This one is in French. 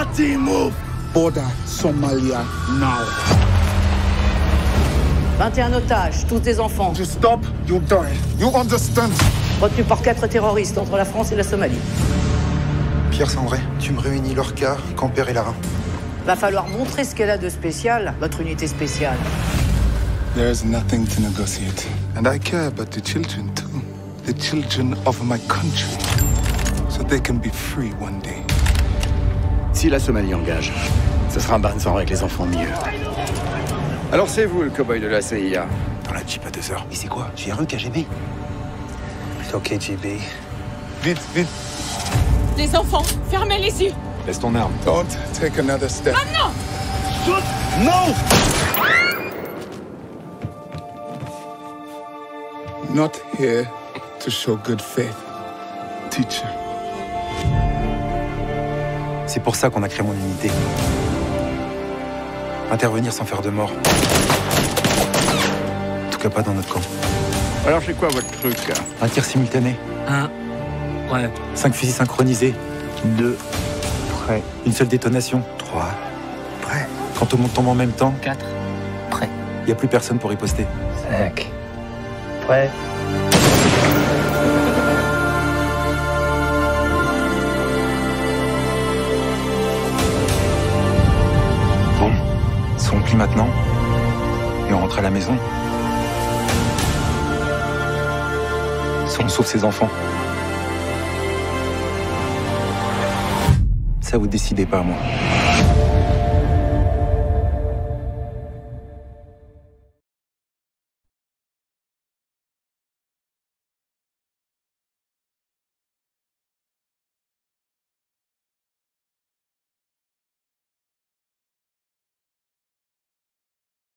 team move. Border Somalia now. 21 otages, tous des enfants. You stop, you die. You understand? Retenus par 4 terroristes entre la France et la Somalie. Pierre Sandré, tu me réunis Lorca, Camper et Larin. Va falloir montrer ce qu'elle a de spécial, votre unité spéciale. There is nothing to negotiate. And I care about the children too. The children of my country. So they can be free one day. Si la Somalie engage, ce sera un bain de sang avec les enfants mieux. Alors c'est vous le cow-boy de la CIA. Dans la Jeep à 2 heures. Mais c'est quoi? GRE, KGB? C'est KGB. Vite, vite. Les enfants, fermez les yeux. Laisse ton arme. Don't take another step. Maintenant! No! Not here to show good faith, teacher. C'est pour ça qu'on a créé mon unité. Intervenir sans faire de mort. En tout cas pas dans notre camp. Alors c'est quoi votre truc là? Un tir simultané. 1. Ouais. 5 fusils synchronisés. 2. Prêt. Une seule détonation. 3. Prêt. Quand tout le monde tombe en même temps, 4. Prêt. il n'y a plus personne pour riposter. 5. Prêt. Bon, si on plie maintenant, et on rentre à la maison, si on sauve ses enfants, ça vous décidez pas, moi.